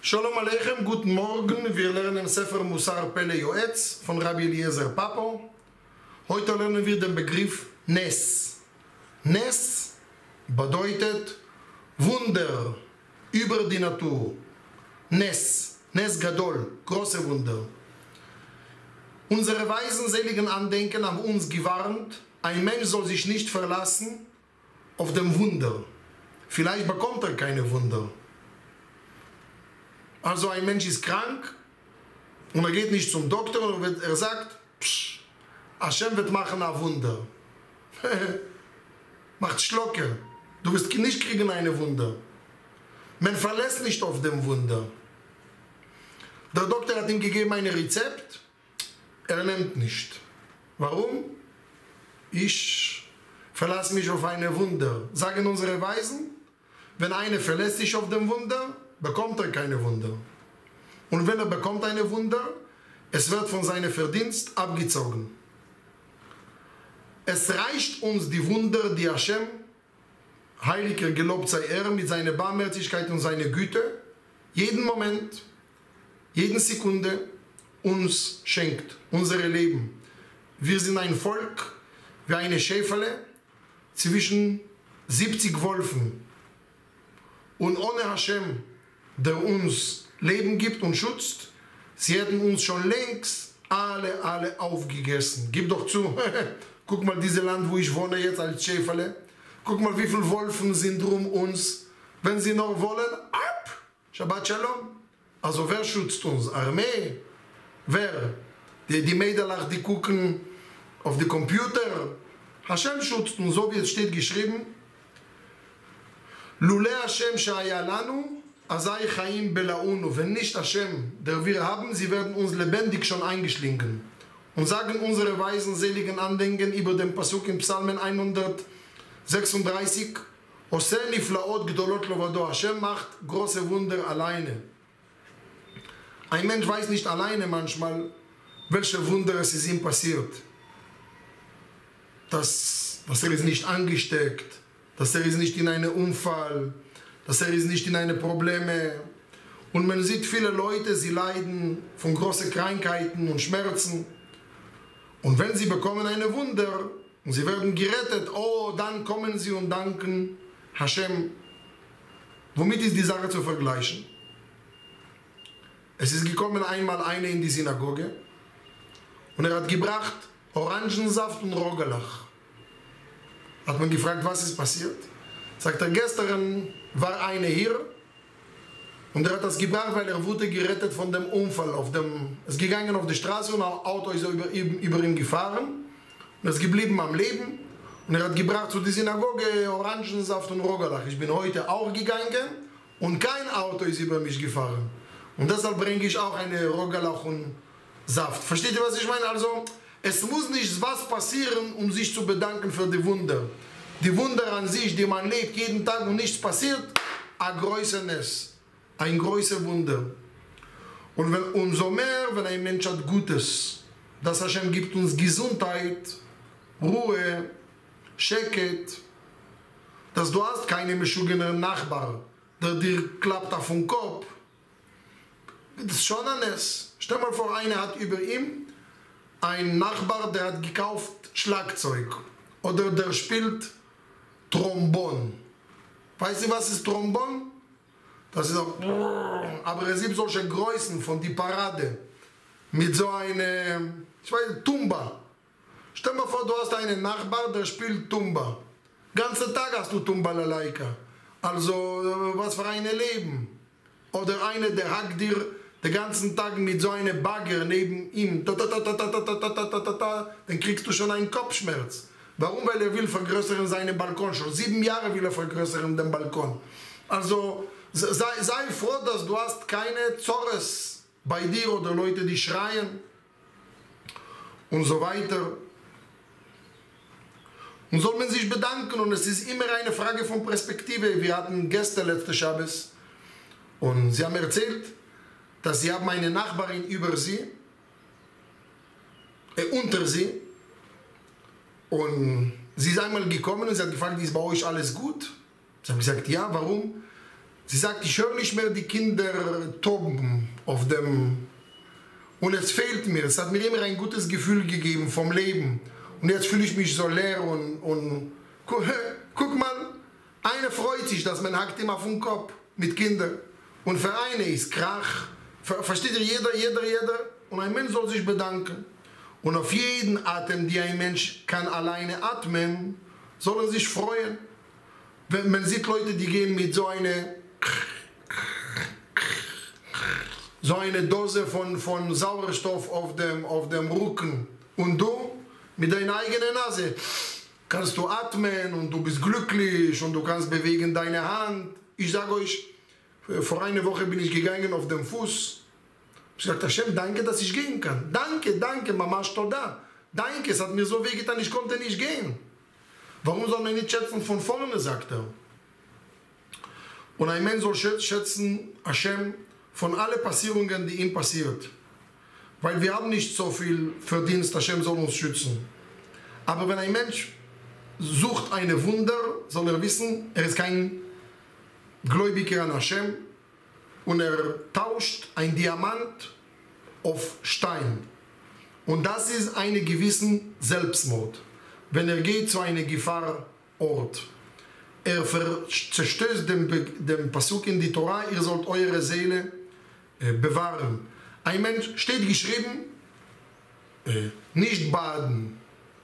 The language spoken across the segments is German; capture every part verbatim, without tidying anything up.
Shalom Aleichem, guten Morgen. Wir lernen Sefer Musar Pele Yoetz von Rabbi Eliezer Papo. Heute lernen wir den Begriff Nes. Nes bedeutet Wunder über die Natur. Nes, Nes Gadol, große Wunder. Unsere weisen seligen Andenken haben uns gewarnt, ein Mensch soll sich nicht verlassen auf dem Wunder. Vielleicht bekommt er keine Wunder. Also ein Mensch ist krank und er geht nicht zum Doktor und er sagt, Psch, Hashem wird machen ein Wunder. Macht Schlocke. Du wirst nicht kriegen eine Wunder. Man verlässt nicht auf dem Wunder. Der Doktor hat ihm gegeben ein Rezept. Er nimmt nicht. Warum? Ich verlasse mich auf eine Wunder. Sagen unsere Weisen, wenn einer verlässt sich auf dem Wunder, bekommt er keine Wunder. Und wenn er bekommt eine Wunder, es wird von seinem Verdienst abgezogen. Es reicht uns die Wunder, die Hashem, heiliger gelobt sei er, mit seiner Barmherzigkeit und seiner Güte, jeden Moment, jede Sekunde uns schenkt, unser Leben. Wir sind ein Volk, wie eine Schäferle, zwischen siebzig Wölfen. Und ohne Hashem, der uns Leben gibt und schützt, sie hätten uns schon längst alle, alle aufgegessen. Gib doch zu, guck mal dieses Land, wo ich wohne jetzt als Schäferle, guck mal, wie viele Wölfen sind um uns. Wenn sie noch wollen, ab! Shabbat Shalom. Also wer schützt uns? Armee? Wer? Die, die Mädelach, die gucken auf die Computer. Hashem schützt uns, so wie es steht geschrieben. Lule Hashem shaya lanu, azai chaim belaunu. Wenn nicht Hashem, der wir haben, sie werden uns lebendig schon eingeschlinken. Und sagen unsere weisen, seligen Andenken über den Pasuk in Psalmen hundertsechsunddreißig, Oseh niflaot gdolot lovado. Hashem macht große Wunder alleine. Ein Mensch weiß nicht alleine manchmal, welche Wunder es ist ihm passiert. Dass, dass er ist nicht angesteckt, dass er ist nicht in einen Unfall, dass er ist nicht in eine Probleme. Und man sieht viele Leute, sie leiden von großen Krankheiten und Schmerzen. Und wenn sie bekommen eine Wunder und sie werden gerettet, oh, dann kommen sie und danken Hashem. Womit ist die Sache zu vergleichen? Es ist gekommen einmal einer in die Synagoge und er hat gebracht Orangensaft und Rogalach. Hat man gefragt, was ist passiert? Sagt er, gestern war einer hier und er hat das gebracht, weil er wurde gerettet von dem Unfall. Auf dem, es ist gegangen auf die Straße und ein Auto ist über, über ihn gefahren und er ist geblieben am Leben. Und er hat gebracht zu der Synagoge Orangensaft und Rogalach. Ich bin heute auch gegangen und kein Auto ist über mich gefahren. Und deshalb bringe ich auch eine Rogalach und Saft. Versteht ihr, was ich meine? Also, es muss nicht was passieren, um sich zu bedanken für die Wunder. Die Wunder an sich, die man lebt, jeden Tag und nichts passiert, ein größeres, ein größeres Wunder. Und wenn, umso mehr, wenn ein Mensch hat Gutes, das Hashem gibt uns Gesundheit, Ruhe, Scheket, dass du hast keine beschugenen Nachbar, der dir klappt auf den Kopf. Das ist schon anders. Stell mal vor, einer hat über ihm ein Nachbar, der hat gekauft Schlagzeug oder der spielt Trombon. Weißt du, was ist Trombon? Das ist auch, aber es gibt solche Größen von die Parade mit so einer, ich weiß, Tumba. Stell mal vor, du hast einen Nachbar, der spielt Tumba. Ganzen Tag hast du Tumba Lalaika. Also, was für ein Leben. Oder einer, der hackt dir den ganzen Tag mit so einem Bagger neben ihm, ta, ta, ta, ta, ta, ta, ta, ta, ta, ta, ta, dann kriegst du schon einen Kopfschmerz. Warum? Weil er will vergrößern seinen Balkon. Schon sieben Jahre will er vergrößern den Balkon. Also sei, sei froh, dass du hast keine Zorres bei dir oder Leute, die schreien und so weiter. Und soll man sich bedanken, und es ist immer eine Frage von Perspektive. Wir hatten gestern letzte Schabbes und sie haben erzählt, dass sie haben eine Nachbarin über sie, äh, unter sie, und sie ist einmal gekommen und sie hat gefragt, ist bei euch alles gut? Sie haben gesagt, ja, warum? Sie sagt, ich höre nicht mehr die Kinder toben auf dem... Und es fehlt mir. Es hat mir immer ein gutes Gefühl gegeben vom Leben. Und jetzt fühle ich mich so leer und... und guck, guck mal, einer freut sich, dass man hackt ihm auf den Kopf mit Kindern. Und für eine ist Krach. Versteht ihr? Jeder, jeder, jeder. Und ein Mensch soll sich bedanken. Und auf jeden Atem, die ein Mensch kann alleine atmen, soll er sich freuen. Wenn man sieht Leute, die gehen mit so einer so eine Dose von, von Sauerstoff auf dem, auf dem Rücken. Und du, mit deiner eigenen Nase, kannst du atmen und du bist glücklich und du kannst bewegen deine Hand. Ich sage euch, vor einer Woche bin ich gegangen auf dem Fuß. Ich sagte, Hashem, danke, dass ich gehen kann. Danke, danke, Mama Stoda. Danke, es hat mir so wehgetan, ich konnte nicht gehen. Warum soll man nicht schätzen von vorne, sagt er. Und ein Mensch soll schätzen, Hashem, von allen Passierungen, die ihm passiert. Weil wir haben nicht so viel Verdienst, Hashem soll uns schützen. Aber wenn ein Mensch sucht eine Wunder, soll er wissen, er ist kein Gläubiger an Hashem und er tauscht ein Diamant auf Stein. Und das ist ein gewissen Selbstmord. Wenn er geht zu einem Gefahrort, er zerstößt den, den Pasuk in die Torah, ihr sollt eure Seele äh, bewahren. Ein Mensch, steht geschrieben, äh, nicht baden.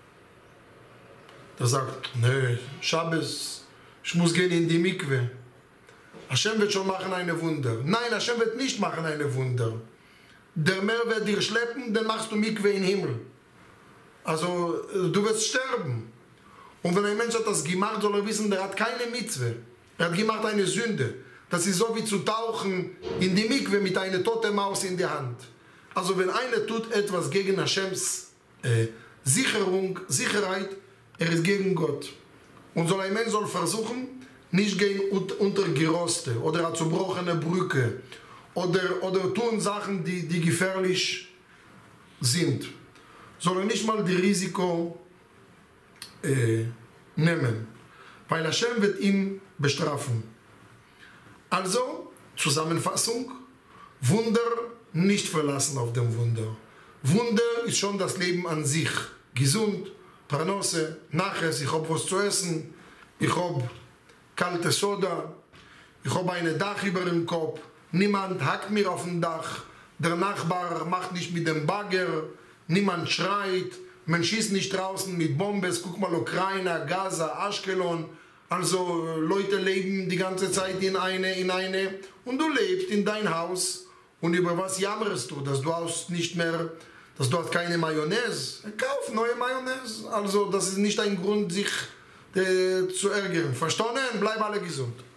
Der sagt, nee, Schabbos, ich muss gehen in die Mikve. Hashem wird schon machen eine Wunder. Nein, Hashem wird nicht machen eine Wunder. Der Meer wird dir schleppen, dann machst du Mikve im Himmel. Also, du wirst sterben. Und wenn ein Mensch hat das gemacht, soll er wissen, der hat keine Mitzwe. Er hat gemacht eine Sünde. Das ist so wie zu tauchen in die Mikve mit einer toten Maus in der Hand. Also wenn einer tut etwas gegen Hashems äh, Sicherung, Sicherheit, er ist gegen Gott. Und so ein Mensch soll versuchen, nicht gehen unter Geroste oder eine zerbrochene Brücke oder, oder tun Sachen, die, die gefährlich sind. Soll er nicht mal die Risiko äh, nehmen, weil Hashem wird ihn bestrafen. Also, Zusammenfassung, Wunder nicht verlassen auf dem Wunder. Wunder ist schon das Leben an sich. Gesund, Parnasse, Naches, ich habe was zu essen, ich habe kalte Soda, ich habe ein Dach über dem Kopf, niemand hackt mir auf dem Dach, der Nachbar macht nicht mit dem Bagger, niemand schreit, man schießt nicht draußen mit Bombes, guck mal, Ukraine, Gaza, Ashkelon, also Leute leben die ganze Zeit in eine, in eine, und du lebst in dein Haus, und über was jammerst du, dass du hast nicht mehr, dass du hast keine Mayonnaise, kauf neue Mayonnaise, also das ist nicht ein Grund, sich äh, zu ärgern, verstanden? Bleib alle gesund.